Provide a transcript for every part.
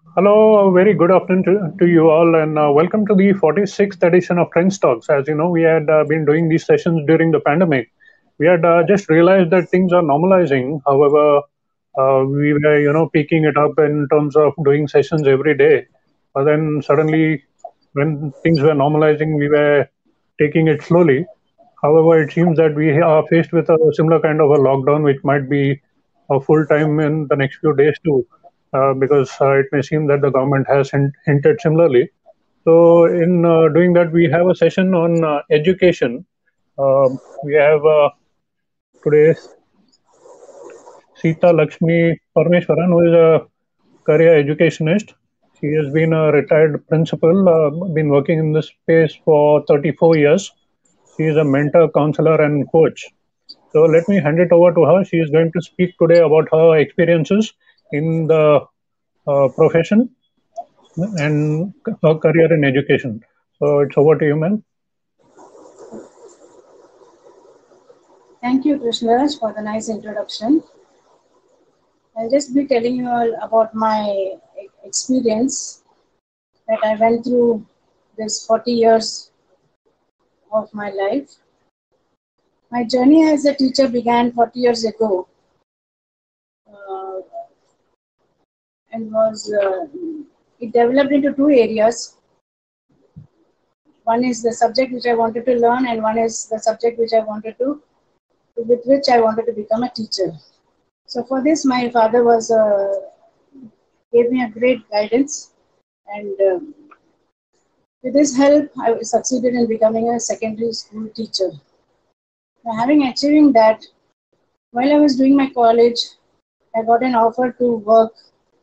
Hello, a very good afternoon to you all, and welcome to the 46th edition of Trends Talks. As you know, we had been doing these sessions during the pandemic. We had just realized that things are normalizing. However, we were, peaking it up in terms of doing sessions every day. But then suddenly, when things were normalizing, we were taking it slowly. However, it seems that we are faced with a similar kind of a lockdown, which might be full time in the next few days too, because it may seem that the government has hinted similarly. So, in doing that, we have a session on education. We have today Sita Lakshmi Parmeshwaran, who is a career educationist. She has been a retired principal, been working in this space for 34 years. She is a mentor, counselor, and coach. So let me hand it over to her. She is going to speak today about her experiences in the profession and her career in education. So it's over to you, ma'am. Thank you, Krishnaraj, for the nice introduction. I'll just be telling you all about my experience that I went through this 40 years of my life. My journey as a teacher began 40 years ago uh, and it developed into two areas. One is the subject which I wanted to learn, and one is the subject with which I wanted to become a teacher. So for this, my father was gave me a great guidance, and with his help, I succeeded in becoming a secondary school teacher. Now, having achieving that, while I was doing my college, I got an offer to work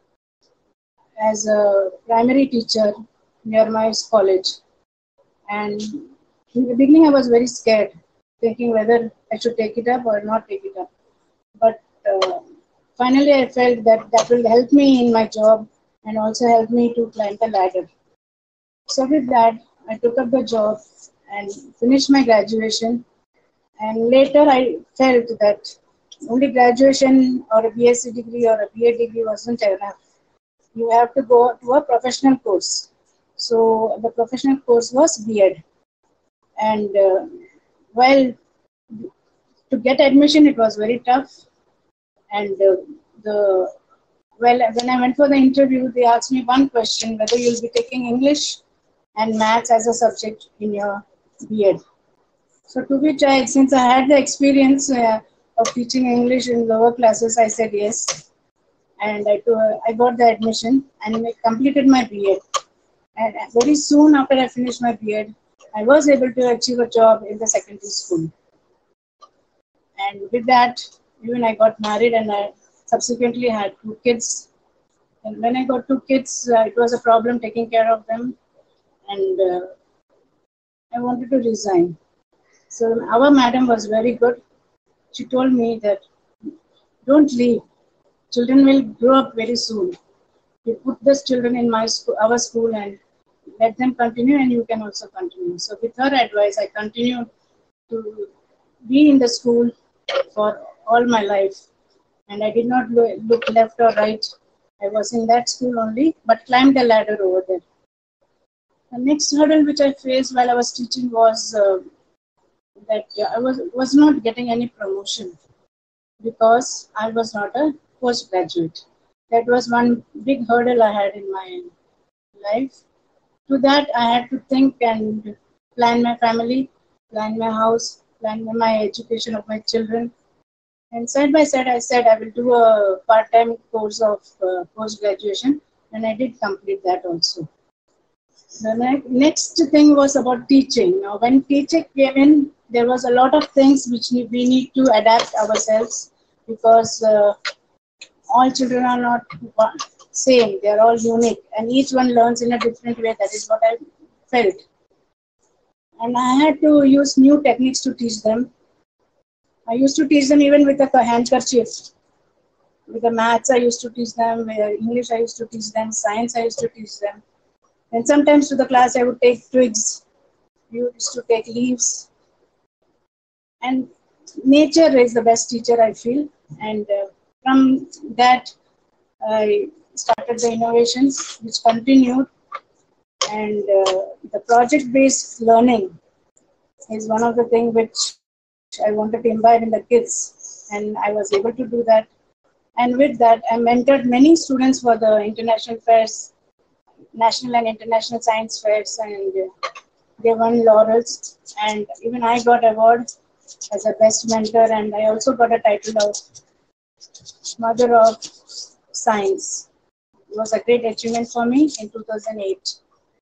as a primary teacher near my college. And in the beginning, I was very scared, thinking whether I should take it up or not take it up. But finally, I felt that that will help me in my job and also help me to climb the ladder. So with that, I took up the job and finished my graduation. And later, I felt that only graduation or a BSc degree or a BA degree wasn't enough. You have to go to a professional course. So the professional course was B.Ed. And while to get admission, it was very tough. And the when I went for the interview, they asked me one question whether you'll be taking English and maths as a subject in your B.Ed. So to which since I had the experience of teaching English in lower classes, I said yes, and I got the admission and I completed my B.Ed. And very soon after I finished my B.Ed, I was able to achieve a job in the secondary school. And with that, even I got married and I subsequently had two kids. And when I got two kids, it was a problem taking care of them, and I wanted to resign. So our madam was very good. She told me that don't leave. Children will grow up very soon. You put these children in our school, and let them continue, and you can also continue. So with her advice, I continued to be in the school for all my life, and I did not look left or right. I was in that school only, but climbed the ladder over there. The next hurdle which I faced while I was teaching was that I was not getting any promotion because I was not a postgraduate. That was one big hurdle I had in my life. To that, I had to think and plan my family, plan my house, plan my education of my children. And side by side, I said I will do a part-time course of post graduation, and I did complete that also. The next thing was about teaching. Now, when teaching came in, there was a lot of things which we need to adapt ourselves because all children are not same. They are all unique, and each one learns in a different way. That is what I felt, and I had to use new techniques to teach them. I used to teach them even with a handkerchief. With the maths, I used to teach them. With English, I used to teach them. Science, I used to teach them. And sometimes to the class, I would take twigs. We used to take leaves. And nature is the best teacher, I feel. And from that, I started the innovations which continued, and the project-based learning is one of the things which I wanted to imbibe in the kids, and I was able to do that. And with that, I mentored many students for the international fairs, national and international science fairs, and they won laurels. And even I got award as a best mentor, and I also got a title of Mother of Science. It was a great achievement for me in 2008.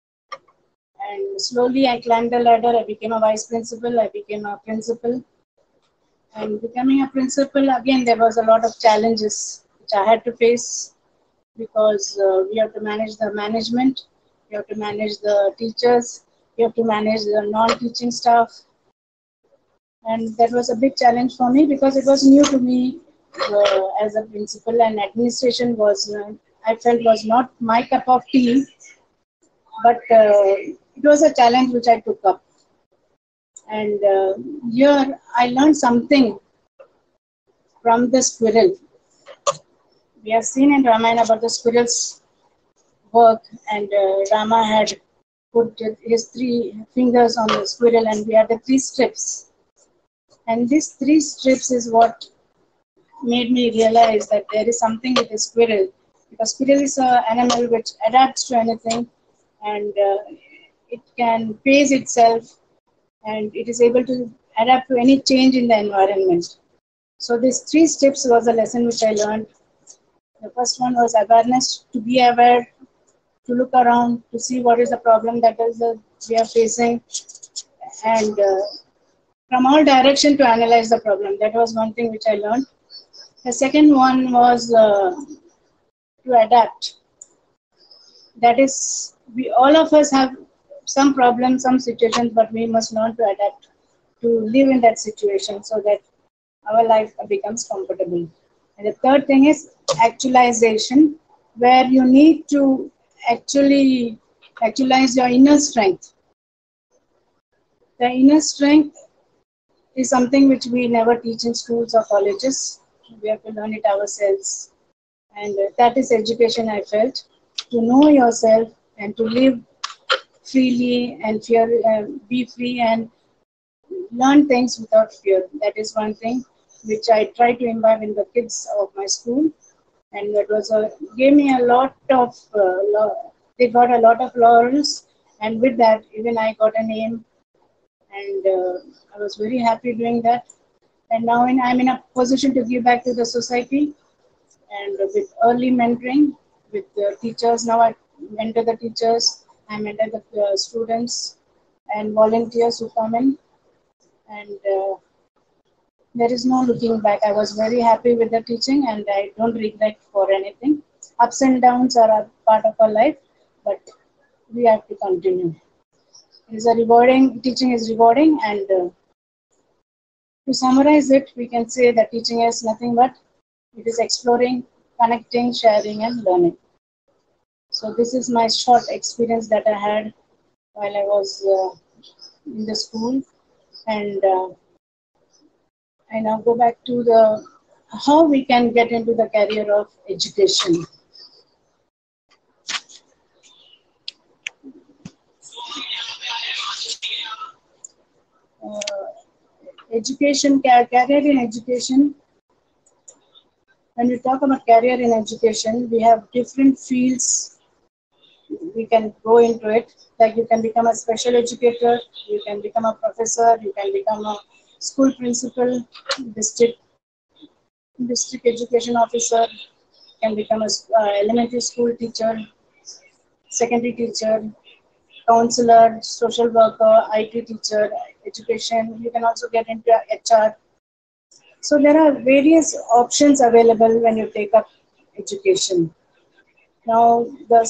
And slowly I climbed the ladder. I became a vice principal. I became a principal. And becoming a principal, again, there was a lot of challenges which I had to face, because we have to manage the management, you have to manage the teachers, you have to manage the non-teaching staff. And that was a big challenge for me because it was new to me as a principal, and administration was, I felt, was not my cup of tea, but it was a challenge which I took up. And here I learned something from the squirrel. We have seen in Ramayana about the squirrel's work, and Rama had put his 3 fingers on the squirrel, and we had the 3 strips. And these 3 strips is what made me realize that there is something with the squirrel, because squirrel is an animal which adapts to anything, and it can pace itself, and it is able to adapt to any change in the environment. So these 3 steps was a lesson which I learned. The first one was awareness, to be aware, to look around, to see what is the problem that is we are facing, and from all direction to analyze the problem. That was one thing which I learned. The second one was to adapt. That is, we all of us have some problems, some situations, but we must learn to adapt, to live in that situation so that our life becomes comfortable. And the third thing is actualization, where you need to actually actualize your inner strength. The inner strength is something which we never teach in schools or colleges. We have to learn it ourselves. And that is education, I felt, to know yourself and to live freely and be free and learn things without fear. That is one thing which I try to imbibe in the kids of my school. And that was gave me a lot of, they got a lot of laurels. And with that, even I got a name. And I was very happy doing that. And now I'm in a position to give back to the society, and with early mentoring with the teachers. Now I mentor the teachers, I mentor the students and volunteers who come in, and there is no looking back. I was very happy with the teaching, and I don't regret for anything. Ups and downs are a part of our life, but we have to continue. It is a rewarding, teaching is rewarding, and to summarize it, we can say that teaching is nothing but it is exploring, connecting, sharing, and learning. So this is my short experience that I had while I was in the school, and I now go back to the how we can get into the career of education. Education, career in education. When we talk about career in education, we have different fields. We can go into it. Like you can become a special educator, you can become a professor, you can become a school principal, district education officer, can become a elementary school teacher, secondary teacher, counselor, social worker, IT teacher, education. You can also get into HR. So there are various options available when you take up education. Now,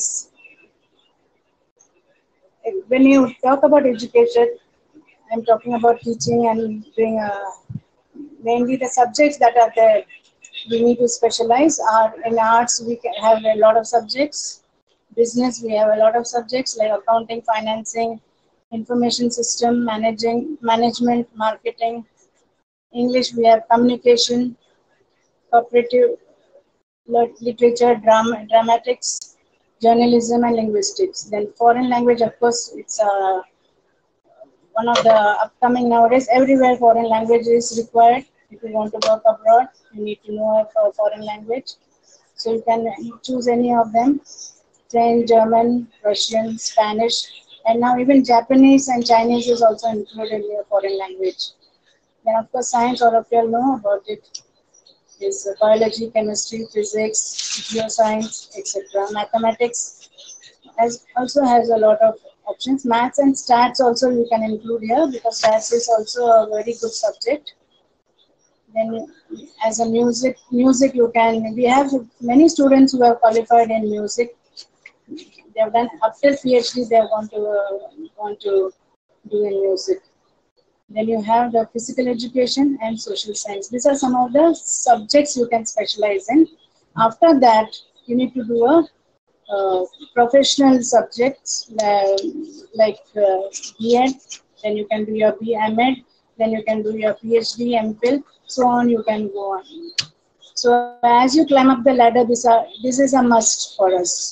when you talk about education, I'm talking about teaching and doing mainly the subjects that are there. We need to specialize. In arts, we can have a lot of subjects. Business, we have a lot of subjects like accounting, financing, information system, management, marketing. English, we have communication, cooperative literature, dramatics, journalism, and linguistics. Then foreign language, of course, it's one of the upcoming nowadays. Everywhere foreign language is required. If you want to work abroad, you need to know a foreign language. So you can choose any of them. French, German, Russian, Spanish, and now even Japanese and Chinese is also included in your foreign language. Then of course science, all of you all know about it. Is biology, chemistry, physics, geoscience, etc. Mathematics also has a lot of options. Maths and stats also you can include here because stats is also a very good subject. Then as a music you can, we have many students who have qualified in music. They have done up till PhD. They have want to do in music. Then you have the physical education and social science. These are some of the subjects you can specialize in. After that, you need to do a professional subjects like B.Ed. Then you can do your B.Med. Then you can do your PhD, MPhil. So on you can go on. So as you climb up the ladder, this is a must for us.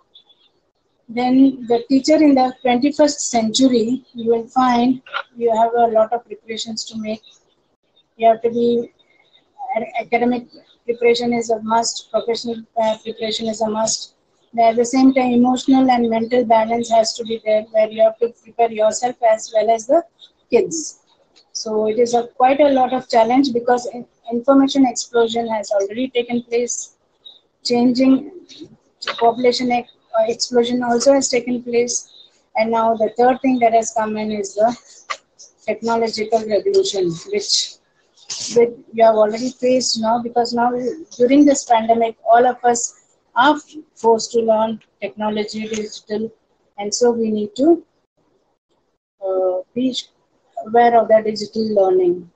Then the teacher in the 21st century, you will find you have a lot of preparations to make. You have to be, academic preparation is a must, professional preparation is a must. At the same time, emotional and mental balance has to be there, where you have to prepare yourself as well as the kids. So it is quite a lot of challenge because information explosion has already taken place. Changing population explosion also has taken place. And now the third thing that has come in is the technological revolution, which you have already faced now, because now during this pandemic, all of us are forced to learn technology, digital, and so we need to be aware of the digital learning.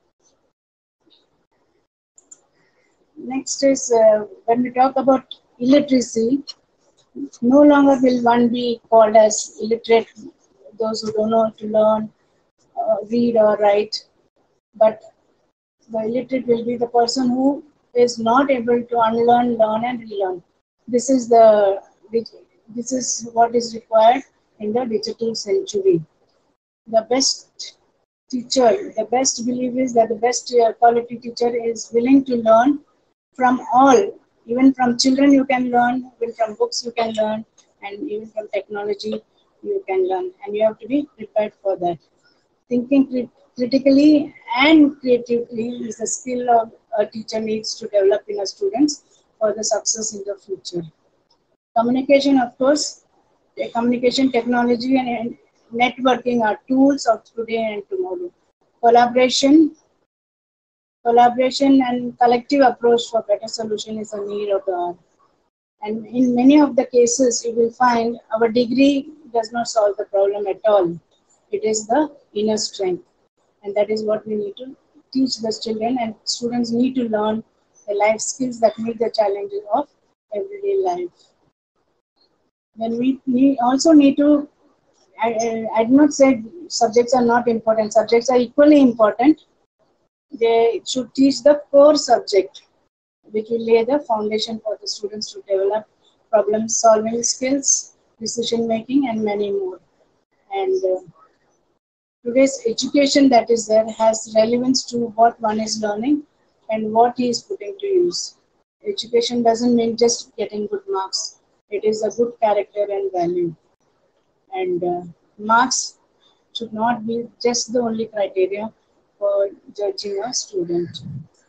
Next is when we talk about illiteracy, no longer will one be called as illiterate, those who don't know to learn, read or write, but the illiterate will be the person who is not able to unlearn, learn, and relearn. This is what is required in the digital century. The best teacher, the best belief is that the best quality teacher is willing to learn from all. Even from children you can learn, even from books you can learn, and even from technology you can learn. And you have to be prepared for that. Thinking critically and creatively is a skill of a teacher needs to develop in a students for the success in the future. Communication, of course, communication technology and networking are tools of today and tomorrow. Collaboration and collective approach for better solution is a need of the hour. And in many of the cases, you will find our degree does not solve the problem at all. It is the inner strength. And that is what we need to teach the children, and students need to learn the life skills that meet the challenges of everyday life. Then we also need to, I do not say subjects are not important. Subjects are equally important. They should teach the core subject, which will lay the foundation for the students to develop problem solving skills, decision making, and many more. And today's education that is there has relevance to what one is learning and what he is putting to use. Education doesn't mean just getting good marks. It is a good character and value. And marks should not be just the only criteria for judging a student.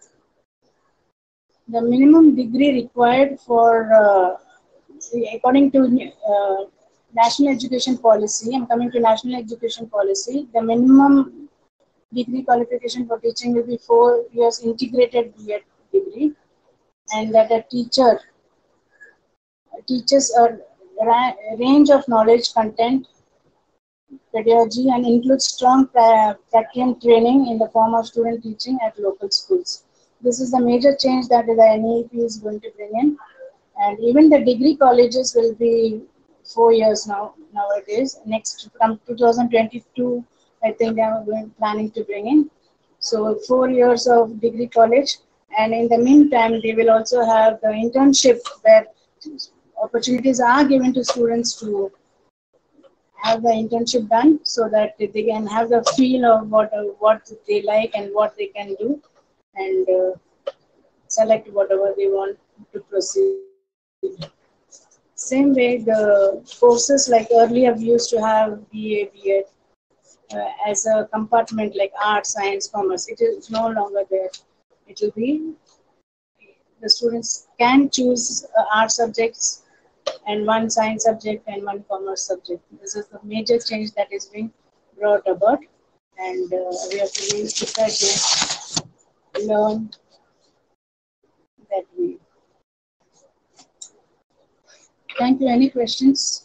The minimum degree required for, according to National Education Policy, I'm coming to National Education Policy, the minimum degree qualification for teaching will be 4 years integrated B.Ed degree, and that a teacher teaches a range of knowledge, content, pedagogy, and includes strong practicum training in the form of student teaching at local schools. This is the major change that the NEP is going to bring in. And even the degree colleges will be 4 years nowadays. Next, from 2022, I think they are planning to bring in. So 4 years of degree college, And in the meantime, they will also have the internship where opportunities are given to students to have the internship done so that they can have the feel of what they like and what they can do, and select whatever they want to proceed. Same way, the courses like earlier we used to have BA, BEd as a compartment like art, science, commerce. It is no longer there. It will be the students can choose art subjects and one science subject and one commerce subject. This is the major change that is being brought about, and we have to be prepared to learn that way. Thank you. Any questions?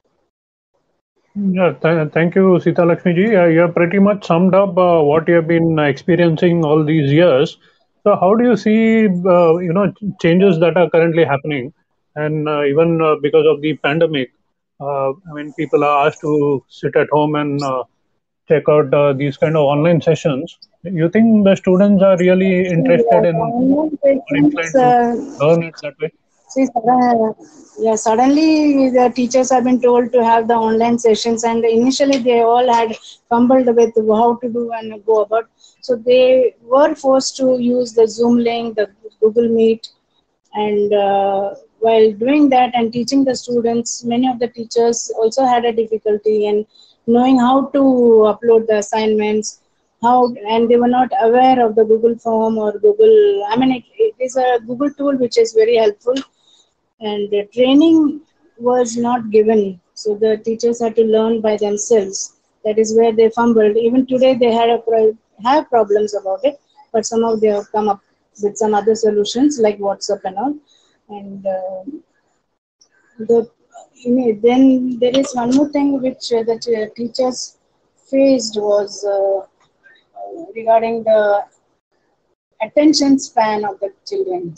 Yeah, thank you, Sita Lakshmi ji. You have pretty much summed up what you have been experiencing all these years. So, how do you see, changes that are currently happening, and even because of the pandemic? I mean, people are asked to sit at home and check out these kind of online sessions. You think the students are really interested Yeah, the in online or sessions, inclined to learn it that way? see, suddenly the teachers have been told to have the online sessions, and initially they all had fumbled with how to do and go about. So they were forced to use the Zoom link, the Google Meet, and while doing that and teaching the students, many of the teachers also had a difficulty in knowing how to upload the assignments, how, and they were not aware of the Google form or Google. I mean, it is a Google tool which is very helpful, and the training was not given, so the teachers had to learn by themselves. That is where they fumbled. Even today they had have problems about it, but somehow they have come up with some other solutions like WhatsApp and all. And the then there is one more thing which the teachers faced was regarding the attention span of the children.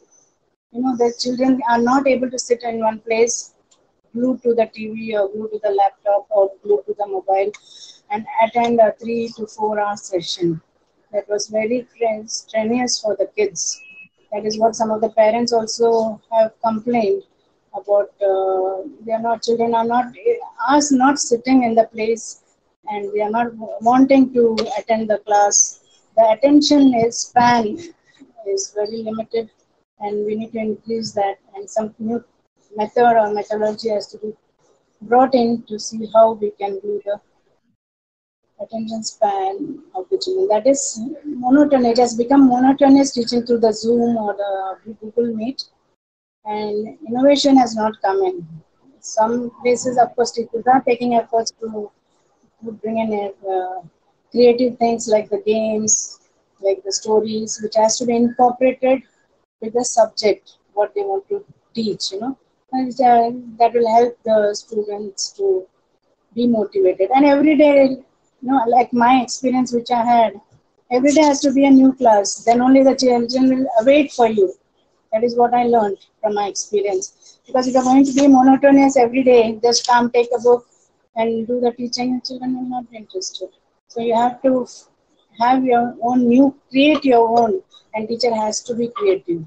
The children are not able to sit in one place, glued to the TV or glued to the laptop or glued to the mobile, and attend a 3 to 4 hour session. That was very strenuous for the kids. That is what some of the parents also have complained about. They are not, children are not, us not sitting in the place, and they are not wanting to attend the class. The attention is span is very limited, and we need to increase that, and some new method or methodology has to be brought in to see how we can do the attention span of the children. That is monotonous. It has become monotonous teaching through the Zoom or the Google Meet, and innovation has not come in. Some places, of course, teachers are taking efforts to bring in creative things like the games, like the stories, which has to be incorporated with the subject, what they want to teach. And that will help the students to be motivated. And every day, like my experience which I had, every day has to be a new class. Then only the children will await for you. That is what I learned from my experience. Because if you're going to be monotonous every day, just come take a book and do the teaching, children will not be interested. So you have to have your own create your own, and teacher has to be creative.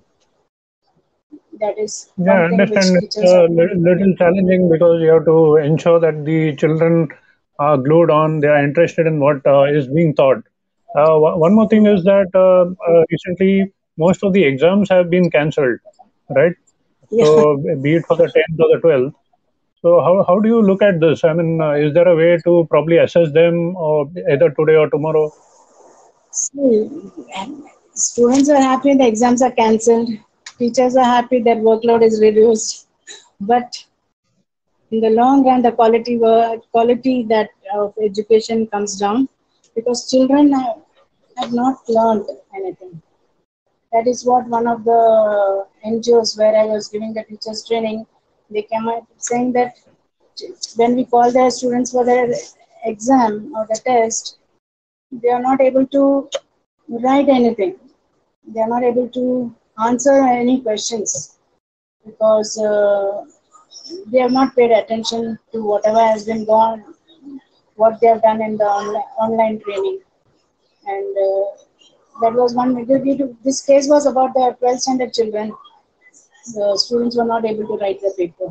That is Yeah, one I thing which understand it's teachers have a to do. little challenging because you have to ensure that the children are glued on, they are interested in what is being taught. One more thing is that recently most of the exams have been cancelled, right? Yeah. So, be it for the 10th or the 12th. So, how do you look at this? I mean, is there a way to probably assess them or either today or tomorrow? See, students are happy the exams are cancelled. Teachers are happy that workload is reduced. But in the long run, the quality that of education comes down because children have not learned anything. That is what one of the NGOs where I was giving the teachers training, they came out saying that when we call their students for their exam or the test, they are not able to write anything. They are not able to answer any questions because they have not paid attention to whatever has been what they have done in the online training. And That was one major due to this case was about the 12th standard children. The students were not able to write the paper.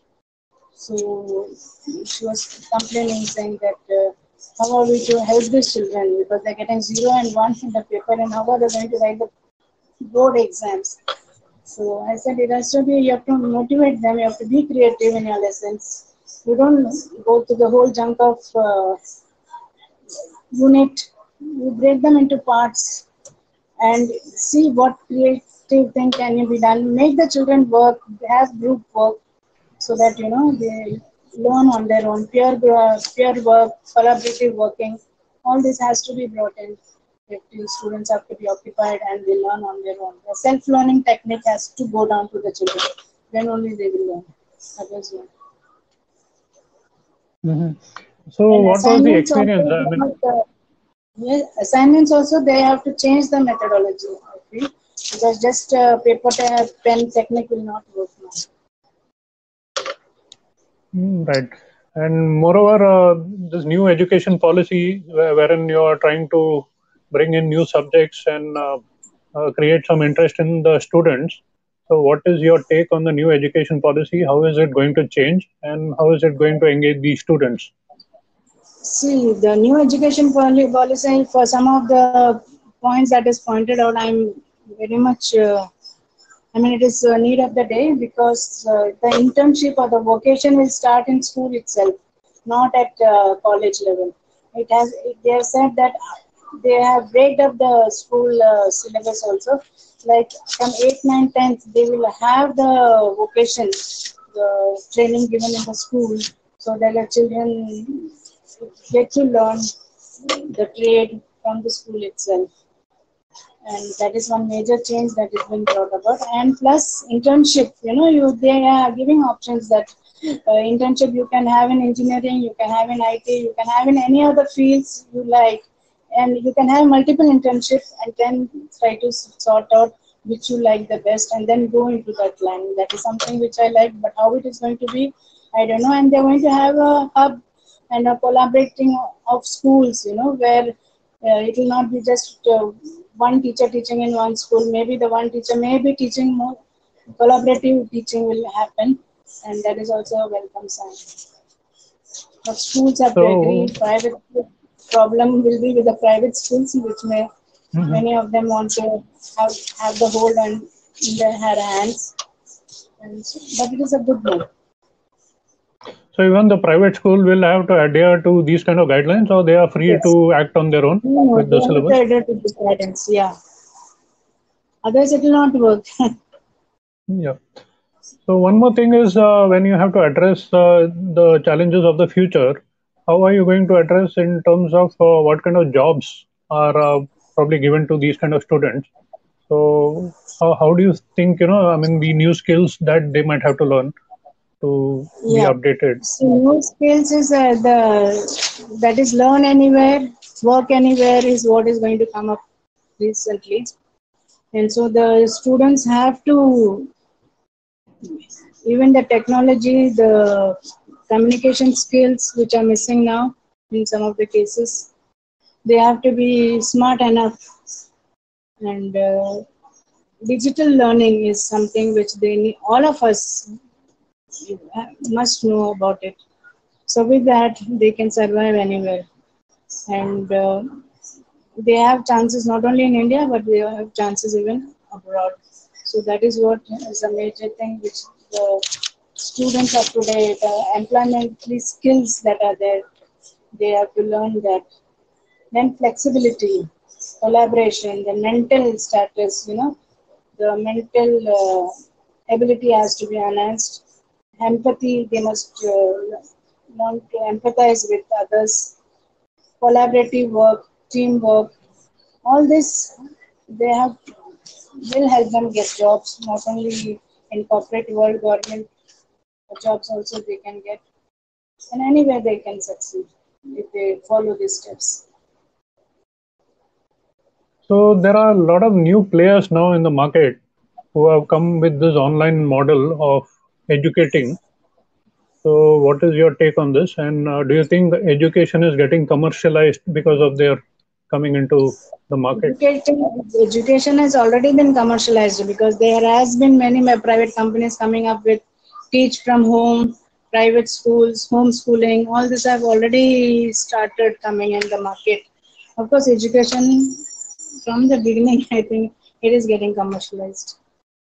So she was complaining, saying that how are we to help these children because they're getting 0 and 1 in the paper, and how are they going to write the board exams? So I said it has to be, you have to motivate them, you have to be creative in your lessons. You don't go to the whole chunk of unit, you break them into parts and see what creative thing can be done. Make the children work, have group work, so that they learn on their own. Peer work, collaborative working, all this has to be brought in. If the students have to be occupied and they learn on their own. The self-learning technique has to go down to the children. Then only they will learn. Others won't. Hmm. So And what was the assignments experience? also, I mean, yes, assignments also they have to change the methodology. I feel because just pen technique will not work now. right. And moreover, this new education policy, wherein you are trying to bring in new subjects and create some interest in the students. So, what is your take on the new education policy? How is it going to change, and how is it going to engage the students? See, the new education policy for some of the points that is pointed out, I'm very much, I mean, it is a need of the day because the internship or the vocation will start in school itself, not at college level. They have said that they have breaked up the school syllabus also. Like from 8th, 9th, 10th, they will have the vocation, the training given in the school so that the children get to learn the trade from the school itself. And that is one major change that is being brought about. And plus internship, they are giving options that internship you can have in engineering, you can have in IT, you can have in any other fields you like, and you can have multiple internships and then try to sort out which you like the best and then go into that line. That is something which I like, but how it is going to be, I don't know. And they're going to have a hub and a collaborating of schools, where it will not be just one teacher teaching in one school. Maybe the one teacher may be teaching more. Collaborative teaching will happen, and that is also a welcome sign. But schools have to agree. So, Private problem will be with the private schools, which mhm. many of them want to have the hold on in their hands. But it is a good move. So even the private school will have to adhere to these kind of guidelines, or they are free Yes. to act on their own No, with they the have to syllabus. adhere to this guidance. Yeah. Otherwise, it will not work. Yeah. So one more thing is when you have to address the challenges of the future, how are you going to address in terms of what kind of jobs are probably given to these kind of students? So how do you think, I mean, the new skills that they might have to learn to be Yeah. updated? So new skills is the that is learn anywhere, work anywhere is what is going to come up recently, and so the students have to, even the technology, the communication skills which are missing now in some of the cases, they have to be smart enough, and digital learning is something which they need, all of us must know about it. So with that, they can survive anywhere, and they have chances not only in India, but they have chances even abroad. So that is what is a major thing which the students of today, the employment skills that are there, they have to learn that. Then flexibility, collaboration, the mental status, the mental ability has to be enhanced. Empathy, they must learn to empathize with others. Collaborative work, teamwork, all this they have will help them get jobs, not only in corporate world, government jobs also they can get, and anywhere they can succeed if they follow these steps. So there are a lot of new players now in the market who have come with this online model of educating. So what is your take on this? And do you think education is getting commercialized because of their coming into the market? Education has already been commercialized because there has been many private companies coming up with teach from home, private schools, homeschooling. All this have already started coming in the market. Of course, education from the beginning, I think it is getting commercialized.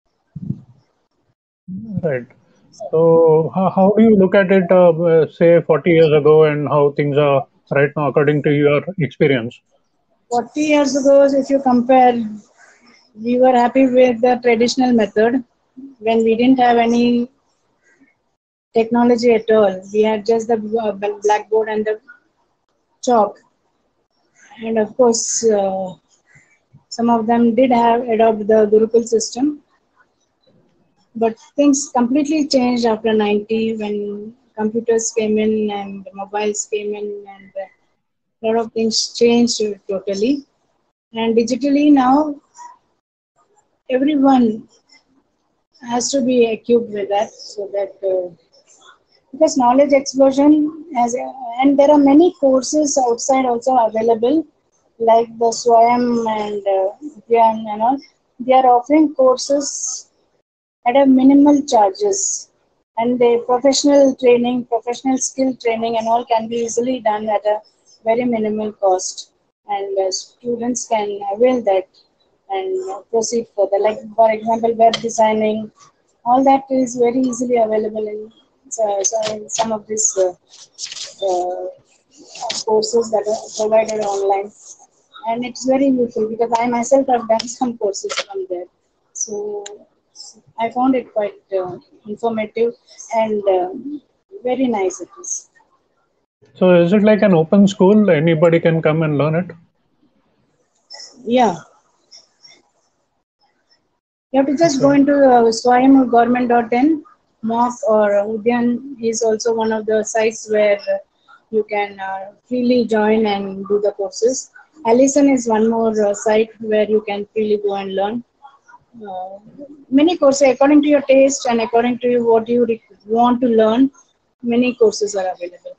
Right. So how do you look at it, say 40 years ago, and how things are right now according to your experience? 40 years ago, if you compare, we were happy with the traditional method when we didn't have any technology at all. We had just the blackboard and the chalk. And of course, some of them did have adopt the Gurukul system. But things completely changed after 90 when computers came in and mobiles came in and a lot of things changed totally. And digitally now, everyone has to be equipped with that so that because knowledge explosion has and there are many courses outside also available like the Swayam and Gyan and all. They are offering courses at a minimal charges and the professional training, professional skill training and all can be easily done at a very minimal cost and students can avail that and proceed further. Like for example, web designing, all that is very easily available in, in some of these uh, courses that are provided online. And it's very useful because I myself have done some courses from there. So I found it quite informative and very nice it is. So is it like an open school? Anybody can come and learn it? Yeah, you have to just go Okay. into swayamgovernment.in. Mock or Udyan is also one of the sites where you can freely join and do the courses. Allison is one more site where you can freely go and learn. Uh, Many courses according to your taste and according to what you want to learn. Many courses are available.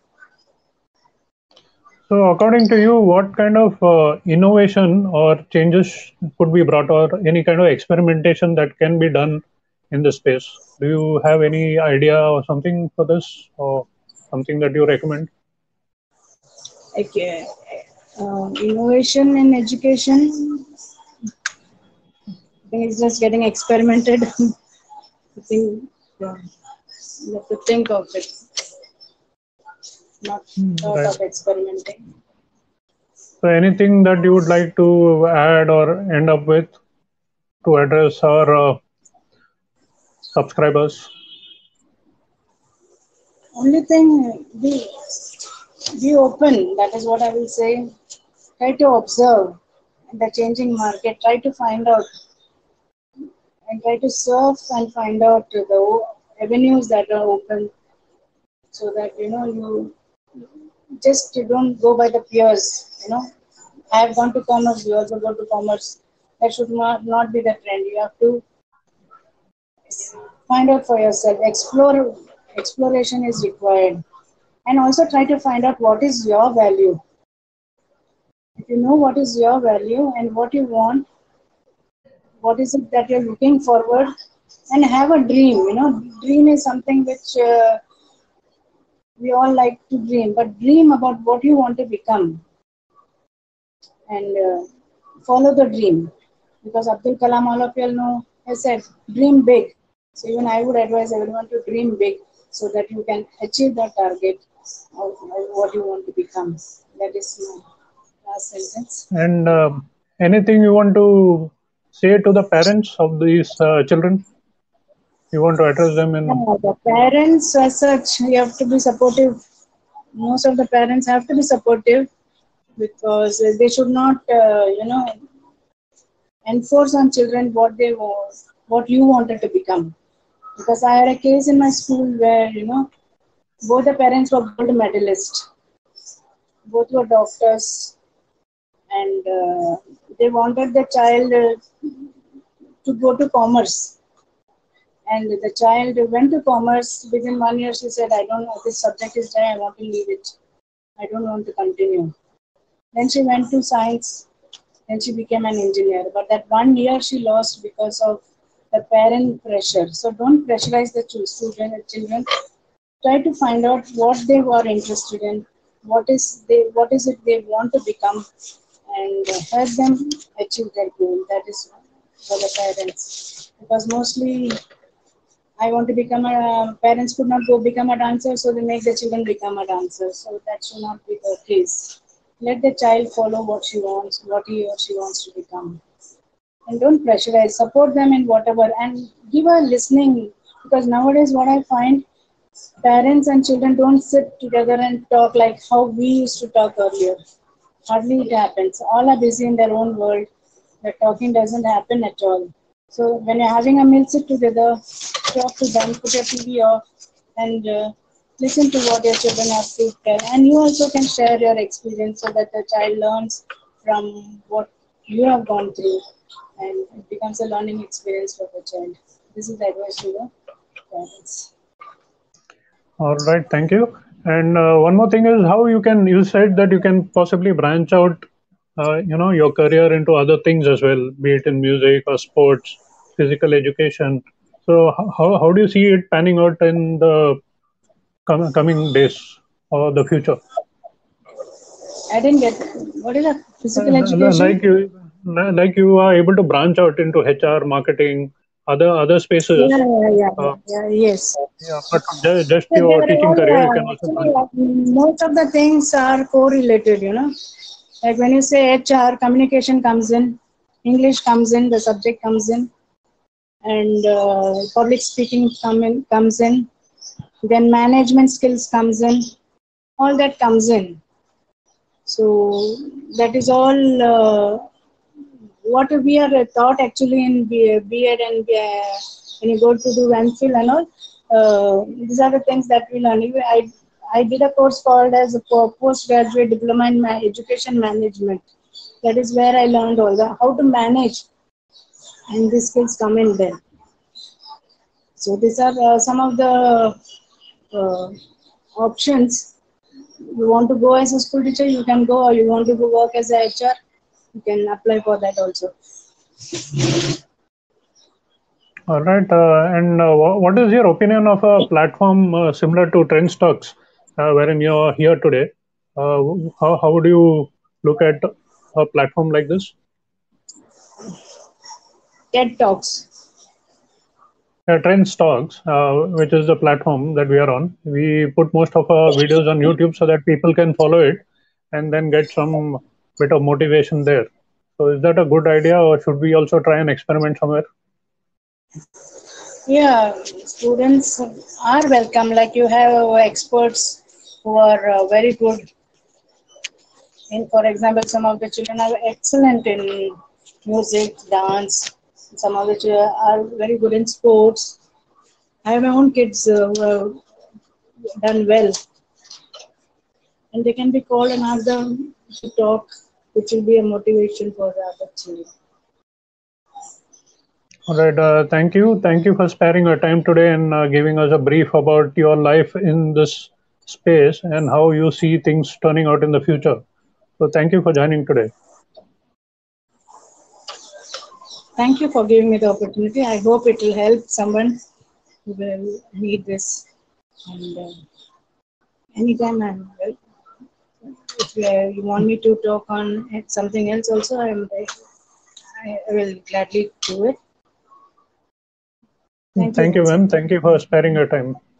So according to you, what kind of innovation or changes could be brought, or any kind of experimentation that can be done in this space? Do you have any idea or something for this, or something that you recommend? Okay. Innovation in education, I think it's just getting experimented. I think you have to think of it, not thought Right. of experimenting. So anything that you would like to add or end up with to address our subscribers? Only thing, be open. That is what I will say. Try to observe the changing market. Try to find out and try to surf and find out the avenues that are open, so that you just you don't go by the peers. I have gone to commerce. You also go to commerce. That should not be the trend. You have to find out for yourself. Exploration is required, and also try to find out what is your value. If you know what is your value and what you want, what is it that you're looking forward, and have a dream. Dream is something which we all like to dream, but dream about what you want to become and follow the dream. Because Abdul Kalam, all of you all know, has said, dream big. So even I would advise everyone to dream big so that you can achieve that target of what you want to become. That is my last sentence. And anything you want to say to the parents of these children? You want to address them in? Yeah, the parents, as such, you have to be supportive. Most of the parents have to be supportive because they should not, enforce on children what they want, what you wanted to become. Because I had a case in my school where both the parents were gold medalists, both were doctors, and they wanted the child to go to commerce. And the child went to commerce. Within 1 year, she said, "I don't know. This subject is done. I want to leave it. I don't want to continue." Then she went to science. Then she became an engineer. But that 1 year she lost because of the parent pressure. So don't pressurize the children. Try to find out what they were interested in, what is it they want to become, and help them achieve their goal. That is for the parents. Because mostly I want to become a parents could not go become a dancer, so they make the children become a dancer. So that should not be the case. Let the child follow what she wants, what he or she wants to become. And don't pressurize, support them in whatever and give a listening. Because nowadays what I find, parents and children don't sit together and talk like how we used to talk earlier. Hardly it happens. All are busy in their own world. The talking doesn't happen at all. So when you're having a meal, sit together, talk to them, put your TV off, and listen to what your children have to tell. And you also can share your experience so that the child learns from what you have gone through, and it becomes a learning experience for the child. This is the advice to the parents. All right, thank you. And one more thing is how you said that you can possibly branch out, your career into other things as well, be it in music or sports, physical education. So how do you see it panning out in the coming days or the future? I didn't get what is a physical education? Like you are able to branch out into HR, marketing, other spaces. Yes. Yeah, but just So your they're teaching all career, you can also actually branch out. most of the things are correlated, you know. Like when you say HR, communication comes in, English comes in, the subject comes in, and public speaking comes in. Then management skills comes in. All that comes in. So that is all what we are taught actually in B.Ed and when you go to do MPhil and all. These are the things that we learn. I did a course called as a postgraduate diploma in education management. That is where I learned all the how to manage, and these skills come in there. So these are some of the uh, options. You want to go as a school teacher, you can go, or you want to go work as a HR, you can apply for that also. All right. And what is your opinion of a platform similar to Trend Stocks, wherein you're here today? How would you look at a platform like this? TED Talks. Trend Stocks, which is the platform that we are on, we put most of our videos on YouTube so that people can follow it and then get some bit of motivation there. So, is that a good idea, or should we also try and experiment somewhere? Yeah, students are welcome. Like you have experts who are very good in, for example, some of the children are excellent in music, dance. Some of the children are very good in sports. I have my own kids who have done well, and they can be called and ask them to talk, which will be a motivation for the other children. All right. Thank you. Thank you for sparing your time today and giving us a brief about your life in this space and how you see things turning out in the future. So, thank you for joining today. Thank you for giving me the opportunity. I hope it will help someone who will need this. And anytime I'm well, if you want me to talk on something else also, I will gladly do it. Thank you Thank you, once ma'am. again. Thank you for sparing your time.